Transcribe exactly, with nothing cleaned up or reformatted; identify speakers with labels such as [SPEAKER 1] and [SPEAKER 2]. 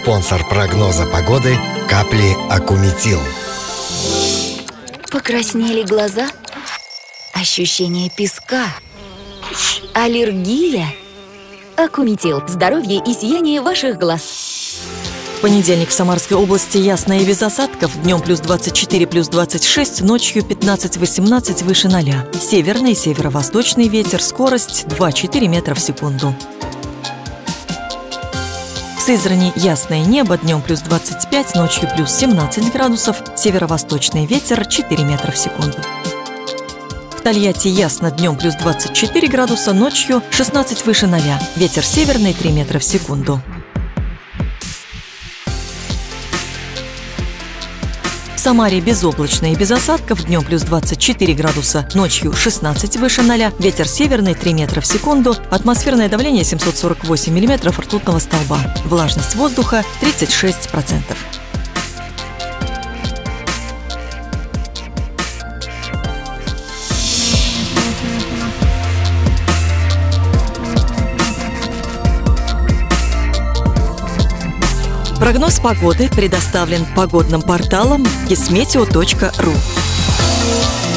[SPEAKER 1] Спонсор прогноза погоды – капли Акуметил.
[SPEAKER 2] Покраснели глаза? Ощущение песка? Аллергия? Акуметил. Здоровье и сияние ваших глаз.
[SPEAKER 3] В понедельник в Самарской области ясно и без осадков. Днем плюс двадцать четыре, плюс двадцать шесть, ночью пятнадцать-восемнадцать выше ноля. Северный и северо-восточный ветер, скорость два-четыре метра в секунду. В Сызрани ясное небо, днем плюс двадцать пять, ночью плюс семнадцать градусов, северо-восточный ветер четыре метра в секунду. В Тольятти ясно, днем плюс двадцать четыре градуса, ночью шестнадцать выше ноля, ветер северный три метра в секунду. В Самаре безоблачно и без осадков, днем плюс двадцать четыре градуса, ночью шестнадцать выше ноля, ветер северный три метра в секунду, атмосферное давление семьсот сорок восемь миллиметров ртутного столба, влажность воздуха тридцать шесть процентов. Прогноз погоды предоставлен погодным порталом кисметео точка ру.